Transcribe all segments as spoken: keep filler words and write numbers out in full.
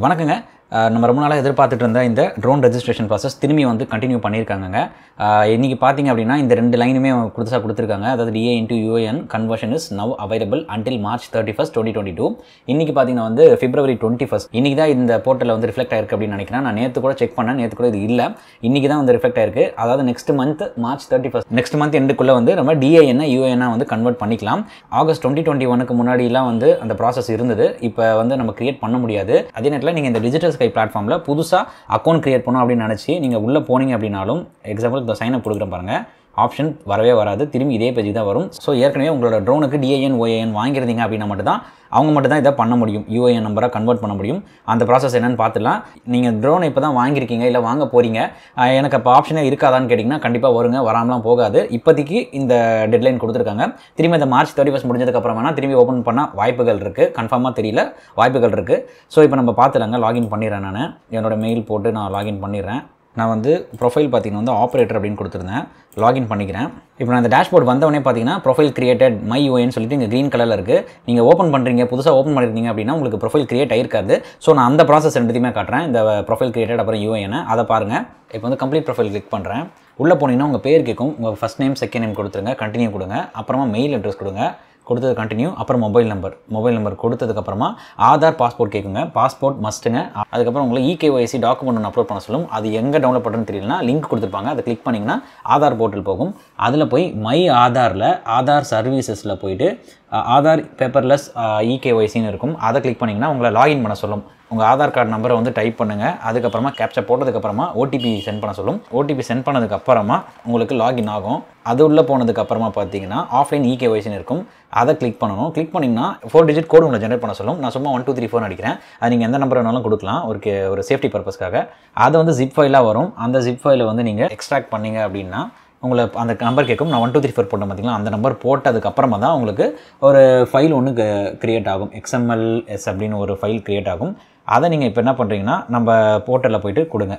வணக்கங்க. நம்ம ரொம்ப நாளாக எதிர்பார்த்துட்டு இருந்த இந்த ட்ரோன் ரெஜிஸ்ட்ரேஷன் ப்ராசஸ் திரும்பி வந்து கண்டினியூ பண்ணியிருக்காங்க. இன்றைக்கி பார்த்தீங்க அப்படின்னா இந்த ரெண்டு லைனுமே புதுசாக கொடுத்துருக்காங்க. அதாவது D A into U I N conversion is now available until March thirty first twenty twenty two. இன்றைக்கி பார்த்தீங்கன்னா வந்து பிப்ரவரி டுவெண்ட்டி ஃபர்ஸ்ட் இன்றைக்கி தான் இந்த போர்ட்டலில் வந்து ரிஃப்ளெக்ட் ஆயிருக்கு அப்படின்னு நினைக்கிறேன். நான் நேற்று கூட செக் பண்ணேன், நேற்று கூட இது இல்லை, இன்றைக்கி தான் வந்து ரிஃப்ளெக்ட் ஆயிருக்கு. அதாவது next month March thirty first next month எண்டுக்குள்ளே வந்து நம்ம D A N U I N வந்து கன்வெர்ட் பண்ணிக்கலாம். ஆகஸ்ட் டுவெண்ட்டி டுவெண்ட்டி ஒனுக்கு முன்னாடிலாம் வந்து அந்த ப்ராசஸ் இருந்தது. இப்போ வந்து நம்ம கிரியேட் பண்ண முடியாது. அதே நேரத்தில் நீங்கள் இந்த டிஜிட்டல் ஸ்கை பிளாட்ஃபார்மில் புதுசாக அக்கௌண்ட் கிரியேட் பண்ணணும் அப்படின்னு நினச்சி நீங்கள் உள்ளே போனீங்க அப்படின்னாலும், எக்ஸாம்பிள் இந்த சைன் அப் கொடுக்குறேன் பாருங்கள், ஆப்ஷன் வரவே வராது, திரும்பி இதே பேஜ் தான் வரும். ஸோ ஏற்கனவே உங்களோட ட்ரோனுக்கு D A N U I N வாங்கியிருந்தீங்க அப்படின்னா மட்டும் தான் அவங்க மட்டும் தான் இதை பண்ண முடியும், U I N நம்பரை கன்வெர்ட் பண்ண முடியும். அந்த ப்ராசஸ் என்னென்னு பார்த்துலாம். நீங்கள் ட்ரோனை இப்போ தான் வாங்கியிருக்கீங்க, இல்லை வாங்க போகிறீங்க, எனக்கு இப்போ ஆப்ஷனே இருக்காதான்னு கேட்டிங்கன்னா கண்டிப்பாக வருங்க, வராமலாம் போகாது. இப்போதைக்கு இந்த டெட்லைன் கொடுத்துருக்காங்க. திரும்பி இந்த மார்ச் தேர்ட்டி ஃபர்ஸ்ட் முடிஞ்சதுக்கப்புறம் வேணால் திரும்பி ஓப்பன் பண்ண வாய்ப்புகள் இருக்குது. கன்ஃபார்மாக தெரியல, வாய்ப்புகள் இருக்குது. ஸோ இப்போ நம்ம பார்த்துலாங்க. லாகின் பண்ணிடுறேன். நான் என்னோட மெயில் போட்டு நான் லாகின் பண்ணிடுறேன். நான் வந்து ப்ரொஃபைல் பார்த்தீங்கன்னா வந்து ஆப்ரேட்டர் அப்படின்னு கொடுத்துருந்தேன். லாகின் பண்ணிக்கிறேன். இப்போ நான் இந்த டேஷ்போர்ட் வந்தவொடனே பார்த்தீங்கன்னா profile created my U I N சொல்லிட்டு இங்கே க்ரீன் கலரில் இருக்குது. நீங்கள் ஓப்பன் பண்ணுறீங்க, புதுசாக ஓப்பன் பண்ணியிருந்தீங்க அப்படின்னா உங்களுக்கு ப்ரொஃபைல் கிரியேட் ஆயிருக்காது. ஸோ நான் அந்த ப்ராசஸ் ரெண்டுத்தையுமே காட்டுறேன். இந்த ப்ரொஃபைல் கிரியேட்டட் அப்புறம் U I N அதை பாருங்கள். இப்போ வந்து கம்ப்ளீட் ப்ரொஃபைல் கிளிக் பண்ணுறேன். உள்ளே போனீங்கன்னா உங்கள் பேர் கேட்கும். உங்கள் ஃபஸ்ட் நேம் செகண்ட் நேம் கொடுத்துருங்க, கண்டினியூ கொடுங்க. அப்புறமா மெயில் அட்ரஸ் கொடுங்க, கொடுத்தது கண்டினியூ. அப்புறம் மொபைல் நம்பர் மொபைல் நம்பர் கொடுத்ததுக்கப்புறமா ஆதார் பாஸ்போர்ட் கேட்குங்க. பாஸ்போர்ட் மஸ்ட்டுங்க. அதுக்கப்புறம் உங்களை E K Y C document ஒன்று அப்லோட் பண்ண சொல்லும். அது எங்கே டவுன்லோட் பண்ணுறதுன்னு தெரியலனா லிங்க் கொடுத்துருப்பாங்க, அதை கிளிக் பண்ணிங்கன்னா ஆதார் போர்ட்டல் போகும். அதில் போய் மை ஆதாரில் ஆதார் சர்வீசஸில் போயிட்டு Aadhaar paperless E K Y Cன்னு இருக்கும். அதை கிளிக் பண்ணிங்கன்னா உங்களை லாகின் பண்ண சொல்லும். உங்கள் ஆதார் கார்டு நம்பரை வந்து டைப் பண்ணுங்கள். அதுக்கப்புறமா கேப்சா போட்டதுக்கப்புறமா ஓடிபி சென்ட் பண்ண சொல்லும். ஓடிபி சென்ட் பண்ணதுக்கப்புறமா உங்களுக்கு லாகின் ஆகும். அது உள்ளே போனதுக்கப்புறமா பார்த்தீங்கன்னா ஆஃப்லைன் E K Y Cன்னு இருக்கும். அதை கிளிக் பண்ணணும். கிளிக் பண்ணிங்கன்னா ஃபோர் டிஜிட் கோடு உங்களை ஜென்ரேட் பண்ண சொல்லும். நான் சும்மா ஒன் டூ த்ரீ ஃபோர் அடிக்கிறேன். அது நீங்கள் எந்த நம்பர் வேணாலும் கொடுக்கலாம், ஒரு ஒரு சேஃப்டி பர்பஸ்க்காக. அது வந்து ஜிப் ஃபைலாக வரும். அந்த ஜிப் ஃபைலை வந்து நீங்கள் எக்ஸ்ட்ராக்ட் பண்ணீங்க அப்படின்னா உங்களை அந்த நம்பர் கேட்கும். நான் ஒன் டூ த்ரீ ஃபோர் போட்டேன் பார்த்தீங்களா, அந்த நம்பர் போட்டதுக்கப்புறமா தான் உங்களுக்கு ஒரு ஃபைல் ஒன்று கிரியேட் ஆகும். X M L S அப்படின்னு ஒரு ஃபைல் கிரியேட் ஆகும். அதை நீங்கள் இப்போ என்ன பண்ணுறீங்கன்னா நம்ம போர்ட்டலில் போய்ட்டு கொடுங்க.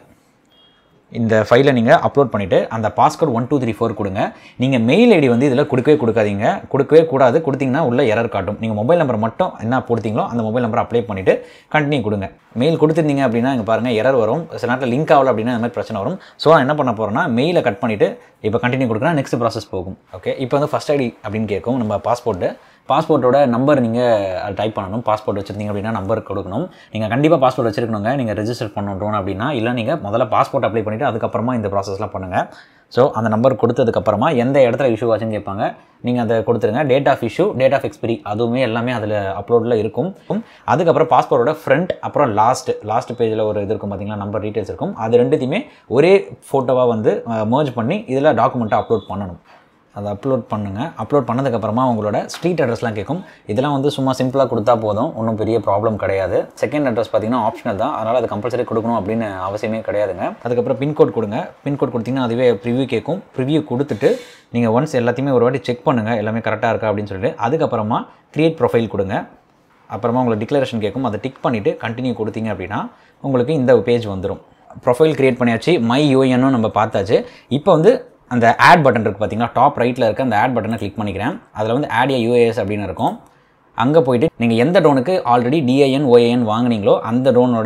இந்த ஃபைலை நீங்கள் அப்லோட் பண்ணிவிட்டு அந்த password one two three four கொடுங்க. நீங்கள் மெயில் ஐடி வந்து இதில் கொடுக்கவே கொடுக்காதீங்க, கொடுக்கவே கூடாது. கொடுத்தீங்கன்னா உள்ள எரர் காட்டும். நீங்கள் மொபைல் நம்பர் மட்டும் என்ன கொடுத்தீங்களோ அந்த மொபைல் நம்பர் அப்ளை பண்ணிவிட்டு கண்டினியூ கொடுங்க. மெயில் கொடுத்துருந்தீங்க அப்படின்னா இங்கே பாருங்கள் எரர் வரும். சில நேரத்தில் லிங்க் ஆகலை அப்படின்னா இந்த மாதிரி பிரச்சனை வரும். ஸோ நான் என்ன பண்ண போகிறேன்னா மெயிலை கட் பண்ணிவிட்டு இப்போ கண்டினியூ கொடுக்குறேன். நெக்ஸ்ட் ப்ராசஸ் போகும். ஓகே, இப்போ வந்து ஃபஸ்ட் ஐடி அப்படின்னு கேட்கும். நம்ம பாஸ்போர்ட்டு பாஸ்போர்ட்டோட நம்பர் நீங்கள் டைப் பண்ணணும். பாஸ்போர்ட் வச்சுருந்தீங்க அப்படின்னா நம்பர் கொடுக்கணும். நீங்கள் கண்டிப்பாக பாஸ்போர்ட் வச்சுருக்கணுங்க நீங்கள் ரெஜிஸ்டர் பண்ணணும் அப்படின்னா. இல்லை நீங்கள் முதல்ல பாஸ்போர்ட் அப்ளை பண்ணிவிட்டு அதுக்கப்புறமா இந்த ப்ராசஸ்லாம் பண்ணுங்கள். ஸோ அந்த நம்பர் கொடுத்ததுக்கப்புறமா எந்த இடத்துல இஷ்யூ ஆச்சுன்னு கேட்பாங்க, நீங்கள் அதை கொடுத்துருங்க. Date of issue, date of expiry அதுவுமே எல்லாமே அதில் அப்லோடில் இருக்கும். அதுக்கப்புறம் பாஸ்போர்ட்டோட ஃப்ரண்ட் அப்புறம் லாஸ்ட் லாஸ்ட் பேஜில் ஒரு இது இருக்கும் பார்த்தீங்களா, நம்பர் டீட்டெயில்ஸ் இருக்கும். அது ரெண்டுத்தையுமே ஒரே ஃபோட்டோவாக வந்து மர்ஜ் பண்ணி இதில் டாக்குமெண்ட்டை அப்லோட் பண்ணணும். அதை அப்லோட் பண்ணுங்கள். அப்லோட் பண்ணதுக்கப்புறமா உங்களோட ஸ்ட்ரீட் அட்ரஸ்லாம் கேட்கும். இதெல்லாம் வந்து சும்மா சிம்பிளாக கொடுத்தா போதும், ஒன்றும் பெரிய ப்ராப்ளம் கிடையாது. செகண்ட் அட்ரஸ் பார்த்தீங்கன்னா ஆப்ஷனல் தான், அதனால் அது கம்பல்சரி கொடுக்கணும் அப்படின்னு அவசியமே கிடையாதுங்க. அதுக்கப்புறம் பின்கோட் கொடுங்க. பின்கோட் கொடுத்தீங்கன்னா அதுவே ப்ரிவ்யூ கேட்கும். ப்ரிவ்யூ கொடுத்துட்டு நீங்கள் ஒன்ஸ் எல்லாத்தையுமே ஒரு வாட்டி செக் பண்ணுங்கள், எல்லாமே கரெக்டாக இருக்கா அப்படின்னு சொல்லிட்டு. அதுக்கப்புறமா க்ரியேட் ப்ரொஃபைல் கொடுங்க. அப்புறமா உங்களுக்கு டிக்ளரேஷன் கேட்கும். அதை டிக் பண்ணிவிட்டு கண்டினியூ கொடுத்தீங்க அப்படின்னா உங்களுக்கு இந்த பேஜ் வந்துடும். ப்ரொஃபைல் க்ரியேட் பண்ணியாச்சு. மை U I N நம்ம பார்த்தாச்சு. இப்போ வந்து அந்த ஆட் பட்டன் இருக்குது பார்த்தீங்கன்னா, டாப் ரைட்டில் இருக்க அந்த ஆட் பட்டனை கிளிக் பண்ணிக்கிறேன். அதில் வந்து add a U I S அப்படின்னு இருக்கும். அங்கே போய்ட்டு நீங்கள் எந்த ட்ரோனுக்கு already D A N U I N வாங்கினீங்களோ அந்த ட்ரோனோட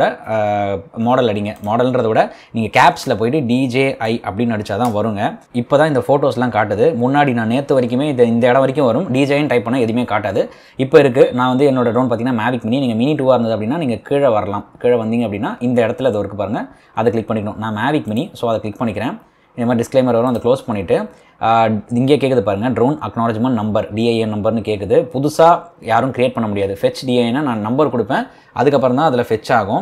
மாடல் அடிங்க. மாடல்ன்றத விட நீங்கள் கேப்ஸில் போய்ட்டு D J I அப்படின்னு அடித்தா தான் வருங்க. இப்போ தான் இந்த ஃபோட்டோஸ்லாம் காட்டுது. முன்னாடி நான் நேற்று வரைக்குமே இது இந்த இடம் வரைக்கும் வரும். D J I டைப் பண்ணால் எதுவுமே காட்டாது. இப்போ இருக்குது. நான் வந்து என்னோட ட்ரோன் பார்த்தீங்கன்னா மேவிக் மினி. நீங்கள் மினி டூவாக இருந்தது அப்படின்னா நீங்கள் கீழே வரலாம். கீழே வந்தீங்க அப்படின்னா இந்த இடத்துல அது இருக்குது பாருங்கள், அதை கிளிக் பண்ணிக்கணும். நான் மேவிக் மினி, ஸோ அதை கிளிக் பண்ணிக்கிறேன். இந்த மாதிரி டிஸ்க்ளைமர் வரும், அதை க்ளோஸ் பண்ணிவிட்டு இங்கே கேட்குது பாருங்கள், drone acknowledgement number D I N நம்பர்னு கேட்குது. புதுசாக யாரும் க்ரியேட் பண்ண முடியாது. ஃபெச் D I N நான் நம்பர் கொடுப்பேன், அதுக்கப்புறம் தான் அதில் ஃபெச் ஆகும்.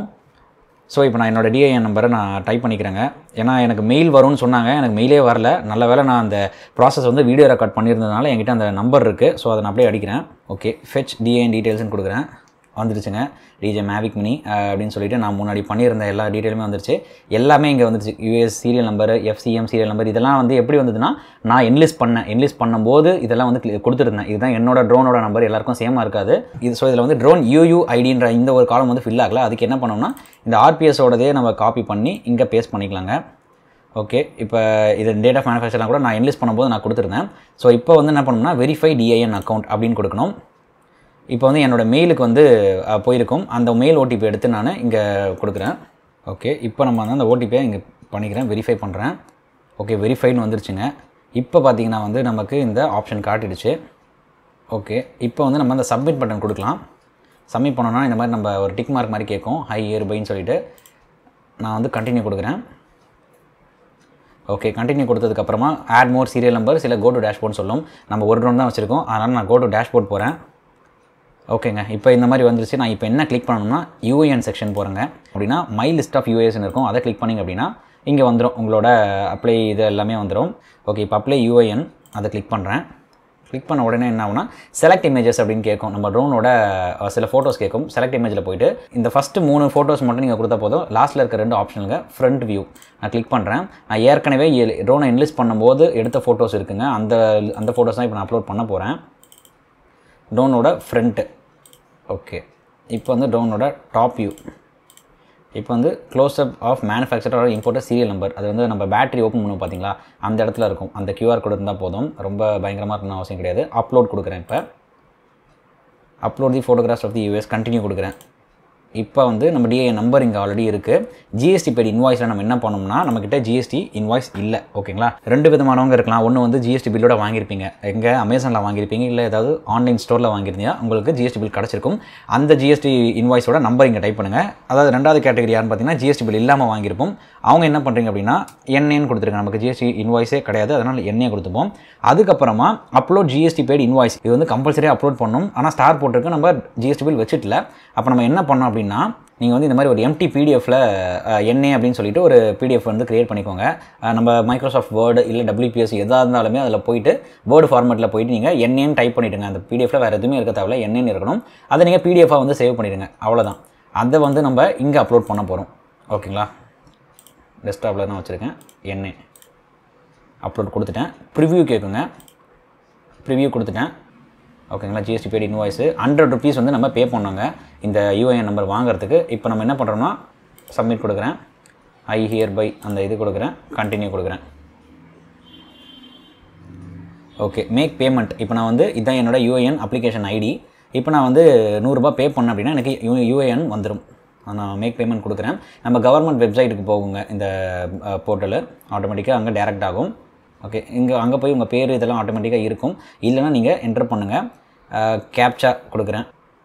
ஸோ இப்போ நான் என்னோடய D I N நம்பரை நான் டைப் பண்ணிக்கிறேங்க. ஏன்னா எனக்கு மெயில் வரும்னு சொன்னாங்க, எனக்கு மெயிலே வரல. நல்ல வேலை நான் அந்த ப்ராசஸ் வந்து வீடியோ ரெக்கார்ட் பண்ணியிருந்ததுனால என்கிட்ட அந்த நம்பர் இருக்குது. ஸோ அதை நான் அப்படியே அடிக்கிறேன். Okay, fetch D I N டீட்டெயில்ஸ்னு கொடுக்குறேன். வந்துருச்சுங்க. D J மேவிக் மினி அப்படின்னு சொல்லிட்டு நான் முன்னாடி பண்ணியிருந்த எல்லா டீட்டெயிலுமே வந்துருச்சு. எல்லாமே இங்கே வந்துருச்சு. U S serial number, F C M serial number, இதெல்லாம் வந்து எப்படி வந்ததுன்னா நான் என்லிஸ்ட் பண்ணேன். என்லிஸ்ட் பண்ணும்போது இதெல்லாம் வந்து கொடுத்துருந்தேன். இதுதான் என்னோட ட்ரோனோட நம்பர், எல்லாருக்கும் சேமாக இருக்காது இது. ஸோ இதில் வந்து ட்ரோன் U U I Dன்ற இந்த ஒரு காலம் வந்து ஃபில் ஆகல. அதுக்கு என்ன பண்ணோம்னா இந்த R P S-ஓடதே நம்ம காப்பி பண்ணி இங்கே பேஸ்ட் பண்ணிக்கலாங்க. ஓகே, இப்போ இது டேட் ஆஃப் மேனுஃபேக்சர்லாம் கூட நான் என்லிஸ்ட் பண்ணும்போது நான் கொடுத்துருந்தேன். ஸோ இப்போ வந்து என்ன பண்ணணும்னா verify D I N account அப்படின்னு கொடுக்கணும். இப்போ வந்து என்னோடய மெயிலுக்கு வந்து போயிருக்கும். அந்த மெயில் ஓடிபி எடுத்து நான் இங்கே கொடுக்குறேன். ஓகே, இப்போ நம்ம வந்து அந்த ஓடிபியை இங்கே பண்ணிக்கிறேன், வெரிஃபை பண்ணுறேன். ஓகே, வெரிஃபைன்னு வந்துருச்சுங்க. இப்போ பார்த்தீங்கன்னா வந்து நமக்கு இந்த ஆப்ஷன் காட்டிடுச்சு. ஓகே, இப்போ வந்து நம்ம அந்த சப்மிட் பட்டன் கொடுக்கலாம். சப்மிட் பண்ணோன்னா இந்த மாதிரி நம்ம ஒரு டிக் மார்க் மாதிரி கேட்கும், ஹை இயர் பைன்னு சொல்லிட்டு. நான் வந்து கண்டினியூ கொடுக்குறேன். ஓகே, கண்டினியூ கொடுத்ததுக்கப்புறமா ஆட் மோர் சீரியல் நம்பர் சில கோ டு டேஷ்போர்ட்னு சொல்லும். நம்ம ஒரு ட்ரோன் தான் வச்சுருக்கோம், அதனால் நான் கோ டு டேஷ்போர்ட் போகிறேன். ஓகேங்க, இப்போ இந்த மாதிரி வந்துருச்சு. நான் இப்போ என்ன கிளிக் பண்ணணும்னா யூஏஎன் செக்ஷன் போகிறேங்க. அப்படின்னா மை லிஸ்ட் ஆஃப் யூஏஎஸ்ன்னு இருக்கும், அதை கிளிக் பண்ணிங்க அப்படின்னா இங்கே வந்துடும், உங்களோட அப்ளை இது எல்லாமே வந்துடும். ஓகே, இப்போ அப்ளை யூஏஎன் அதை கிளிக் பண்ணுறேன். கிளிக் பண்ண உடனே என்ன ஆகுனா செலக்ட் இமேஜஸ் அப்படின்னு கேட்கும். நம்ம ட்ரோனோட சில ஃபோட்டோஸ் கேட்கும். செலக்ட் இமேஜில் போய்ட்டு இந்த ஃபஸ்ட்டு மூணு ஃபோட்டோஸ் மட்டும் நீங்கள் கொடுத்தா போதும். லாஸ்ட்டில் இருக்க ரெண்டு ஆப்ஷனுங்க ஃப்ரண்ட் வியூ நான் கிளிக் பண்ணுறேன். நான் ஏற்கனவே ட்ரோனை என்லிஸ்ட் பண்ணும்போது எடுத்த ஃபோட்டோஸ் இருக்குங்க, அந்த அந்த ஃபோட்டோஸ் தான் இப்போ நான் அப்லோட் பண்ண போகிறேன். ட்ரோனோட ஃப்ரண்ட்டு. ஓகே, இப்போ வந்து ட்ரோனோட டாப் வியூ. இப்போ வந்து close up of manufacturer or importer serial number. அது வந்து நம்ம பேட்டரி ஓப்பன் பண்ணுவோம் பார்த்தீங்களா, அந்த இடத்துல இருக்கும். அந்த கியூஆர் கோடு இருந்தால் போதும், ரொம்ப பயங்கரமாக இருக்கணும் அவசியம் கிடையாது. அப்லோட் கொடுக்குறேன். இப்போ upload the photographs of the US continue கொடுக்குறேன். இப்போ வந்து நம்ம டிஏ நம்பர் இங்கே ஆல்ரெடி இருக்குது. ஜிஎஸ்டி பெய்டு இன்வாய்ஸில் நம்ம என்ன பண்ணோம்னா நம்மக்கிட்ட ஜிஎஸ்டி இன்வாய்ஸ் இல்லை. ஓகேங்களா, ரெண்டு விதமானவங்க இருக்கலாம். ஒன்று வந்து ஜிஎஸ்டி பில்லோட வாங்கியிருப்பீங்க, எங்கே அமேசானில் வாங்கியிருப்பீங்க, இல்லை ஏதாவது ஆன்லைன் ஸ்டோரில் வாங்கியிருந்தீங்க, உங்களுக்கு ஜிஎஸ்டி பில் கிடச்சிருக்கும். அந்த ஜிஎஸ்டி இன்வாய்ஸோட நம்பர் இங்கே டைப் பண்ணுங்கள். அதாவது ரெண்டாவது கேட்டகரி யாருன்னு பார்த்தீங்கன்னா ஜிஎஸ்டி பில் இல்லாமல் வாங்கியிருப்போம். அவங்க என்ன பண்ணுறீங்க அப்படின்னா என்ஏன்னு கொடுத்துருங்க. நமக்கு ஜிஎஸ்டி இன்வாய்ஸே கிடையாது, அதனால் என்ஏ கொடுத்துப்போம். அதுக்கப்புறமா அப்லோட் ஜிஎஸ்டி பெய்டு இன்வாய்ஸ், இது வந்து கம்பல்சரியாக அப்லோட் பண்ணணும். ஆனால் ஸ்டார் போட்டிருக்கு, நம்ம ஜிஎஸ்டி பில் வச்சுட்டல. அப்போ நம்ம என்ன பண்ணோம் அப்படின்னா நீங்கள் வந்து இந்த மாதிரி ஒரு எம்டி பிடிஎஃப்பில் என்ஏ அப்படின்னு சொல்லிட்டு ஒரு பிடிஎஃப் வந்து க்ரியேட் பண்ணிக்கோங்க. நம்ம மைக்ரோசாஃப்ட் வேர்டு இல்லை டபிள்யூபிஎஸ் எதாக இருந்தாலுமே அதில் போயிட்டு வேர்டு ஃபார்மேட்டில் போயிட்டு நீங்கள் என்ஏன்னு டைப் பண்ணிவிடுங்க. அந்த பிடிஎஃப்பில் வேறு எதுவுமே இருக்க தேவையில்ல, என்ஏன்னு இருக்கணும். அதை நீங்கள் பிடிஎஃபாக வந்து சேவ் பண்ணிவிடுங்க, அவ்வளோதான். அதை வந்து நம்ம இங்கே அப்லோட் பண்ண போகிறோம். ஓகேங்களா, டெஸ்க்டாப்பில் தான் வச்சுருக்கேன். என்ஏ அப்லோட் கொடுத்துட்டேன். ப்ரிவ்யூ கேட்குங்க, ப்ரிவ்யூ கொடுத்துட்டேன். ஓகேங்களா, GST paid invoice hundred rupees வந்து நம்ம பே பண்ணோங்க இந்த யூஏஎன் நம்பர் வாங்குறதுக்கு. இப்போ நம்ம என்ன பண்ணுறோம்னா சப்மிட் கொடுக்குறேன், ஐ ஹியர் பை அந்த இது கொடுக்குறேன், கண்டினியூ கொடுக்குறேன். Okay, make payment. இப்போ நான் வந்து இதுதான் என்னோட யூஏஎன் அப்ளிகேஷன் ஐடி. இப்போ நான் வந்து நூறுரூபா பே பண்ணேன் அப்படின்னா எனக்கு யூ யூஏஎன் வந்துடும். நான் மேக் பேமெண்ட் கொடுக்குறேன். நம்ம கவர்மெண்ட் வெப்சைட்டுக்கு போகுங்க இந்த போர்ட்டலு, ஆட்டோமேட்டிக்காக அங்கே டேரெக்ட் ஆகும். ஓகே, இங்கே அங்கே போய் உங்கள் பேர் இதெல்லாம் ஆட்டோமேட்டிக்காக இருக்கும். இல்லைனா நீங்கள் என்டர் பண்ணுங்கள். கேப்சா கொடுக்குறேன்.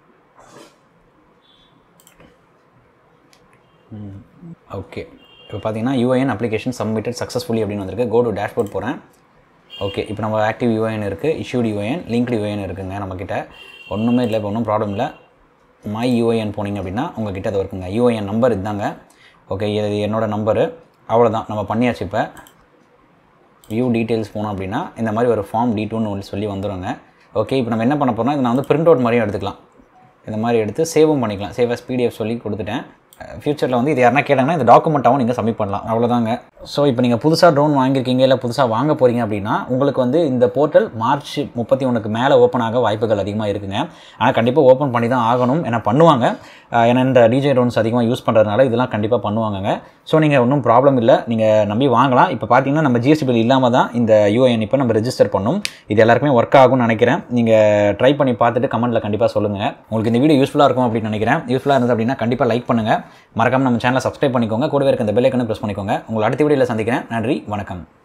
ஓகே, இப்போ பார்த்தீங்கன்னா யூஏஎன் அப்ளிகேஷன் சப்மிட்டட் சக்ஸஸ்ஃபுல்லி அப்படின்னு வந்திருக்கு. கோ டு டேஷ்போர்ட் போகிறேன். ஓகே, இப்போ நம்ம ஆக்டிவ் யூஏஎன் இருக்குது, இஷ்யூட் யூஏஎன், லிங்க்டு யூஏஎன் இருக்குங்க நம்மக்கிட்ட. ஒன்றுமே இல்லை, இப்போ ஒன்றும் ப்ராப்ளம் இல்லை. மை யூஏஎன் போனீங்க அப்படின்னா உங்கள்கிட்ட அது இருக்குங்க. யூஏஎன் நம்பர் இதுதாங்க. ஓகே, இது என்னோடய நம்பரு. அவ்வளோதான், நம்ம பண்ணியாச்சு. இப்போ வியூ டீட்டெயில்ஸ் போனோம் அப்படின்னா இந்த மாதிரி ஒரு ஃபார்ம் டி டூன்னு சொல்லி வந்துடுங்க. ஓகே, இப்போ நம்ம என்ன பண்ண போகிறோம்னா இதை நான் வந்து பிரிண்ட் அவுட் மாதிரியும் எடுத்துக்கலாம். இந்த மாதிரி எடுத்து சேவும் பண்ணிக்கலாம். சேவ் அஸ் பிடிஎஃப் சொல்லி கொடுத்துட்டேன். ஃபியூச்சரில் வந்து இது யாருன்னா கேட்டாங்கன்னா இந்த டாக்குமெண்ட்டாகவும் நீங்கள் சப்மிட் பண்ணலாம். அவ்வளோதாங்க. ஸோ இப்போ நீங்கள் புதுசாக ட்ரோன் வாங்கியிருக்கீங்க இல்லை புதுசாக வாங்க போகிறீங்க அப்படின்னா உங்களுக்கு வந்து இந்த போர்ட்டல் மார்ச் முப்பத்தி ஒன்றுக்கு மேலே ஓப்பன் ஆக வாய்ப்புகள் அதிகமாக இருக்குங்க. ஆனால் கண்டிப்பாக ஓப்பன் பண்ணி தான் ஆகணும். ஏன்னா பண்ணுவாங்க, ஏன்னா இந்த டிஜே ட்ரோன்ஸ் அதிகமாக யூஸ் பண்ணுறதுனால இதெல்லாம் கண்டிப்பாக பண்ணுவாங்கங்க. ஸோ நீங்கள் ஒன்றும் ப்ராப்ளம் இல்லை, நீங்கள் நம்பி வாங்கலாம். இப்போ பார்த்தீங்கன்னா நம்ம ஜிஎஸ்டி பில் இல்லாமல் தான் இந்த யூஏஎன் இப்போ நம்ம ரெஜிஸ்டர் பண்ணணும். இது எல்லாருக்குமே ஒர்க் ஆகும்னு நினைக்கிறேன். நீங்கள் ட்ரை பண்ணி பார்த்துட்டு கமெண்ட்டில் கண்டிப்பாக சொல்லுங்கள். உங்களுக்கு இந்த வீடியோ யூஸ்ஃபுல்லாக இருக்கும் அப்படின்னு நினைக்கிறேன். யூஸ்ஃபுல்லாக இருந்தது அப்படின்னா கண்டிப்பாக லைக் பண்ணுங்கள். மறக்காமல் நம்ம சேனலை சப்ஸ்கிரைப் பண்ணிக்கோங்க. கூடவே இருக்க இந்த பெல் ஐக்கனை ப்ரெஸ் பண்ணிக்கோங்க. உங்களை அடுத்த வீடியோவில் சந்திக்கிறேன். நன்றி, வணக்கம்.